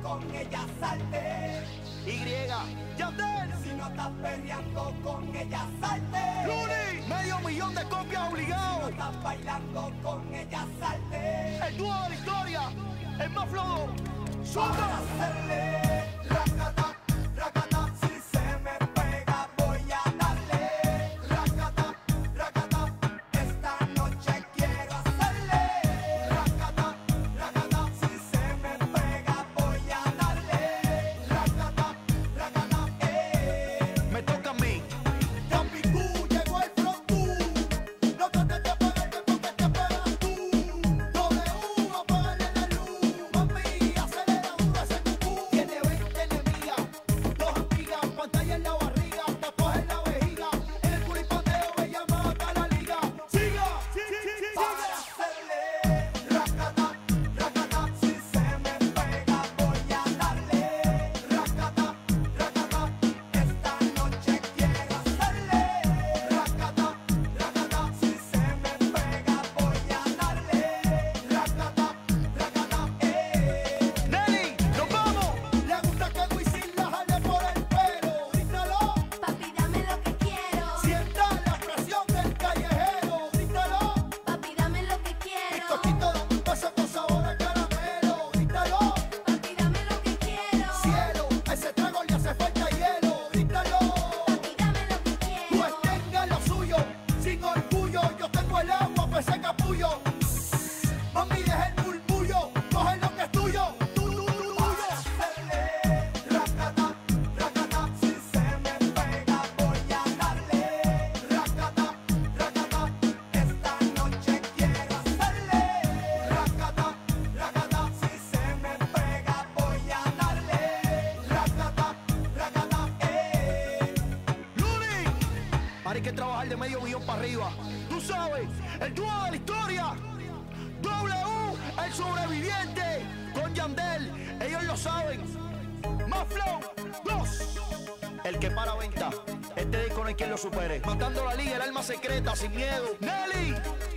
con ella salte. Y, Yandel. Si no estás perreando con ella salte. Luni, $500,000 de copias obligado. Si no estás bailando con ella salte. El dúo de la historia, el más flojo. Para ¡Suelta! hacerle racata, racata. Si se me pega voy a darle racata, racata. Esta noche quiero hacerle racata, racata. Si se me pega voy a darle racata, racata. Me toca a mí. Yambicú, llegó el frontú. No trates de apagarte porque te apagas tú. W, apágale la luz. Mami, acelera duro ese cucú. Tiene 20 enemigas, 2 amigas, pantalla en la barriga, tatuaje en la vejiga. En el curipandeo ella mata la liga. ¡Siga! Para hacerle racata, racata. Si se me pega voy a darle racata, racata. Esta noche quiero hacerle racata, racata. Si se me pega voy a darle racata, racata. Nelly, nos vamos. Le gusta que Wisin la jale por el pelo. Grítalo, Papi, dame lo que quiero. sienta la presión del callejero. Grítalo, Papi, dame lo que quiero. toquito de un beso con sabor a caramelo. Grítalo, Papi, dame lo que quiero. cielo, a ese trago le hace falta hielo. Grítalo, Papi, dame lo que pues quiero. tenga lo suyo, sin orgullo. Yo tengo el agua, pues ese capullo. Mami, deja el murmullo, coge lo que es tuyo. Para hacerle racata, racata. Si se me pega voy a darle racata, racata. Esta noche quiero hacerle racata, racata. Si se me pega voy a darle racata, racata. Luni, ahora hay que trabajar de $500,000 para arriba. Tú sabes, el dúo de la historia. W, el sobreviviente. Con Yandel, ellos lo saben. Más flow, 2. El que para venta. Este disco no hay quien lo supere. Matando la liga, el alma secreta, sin miedo. Nelly.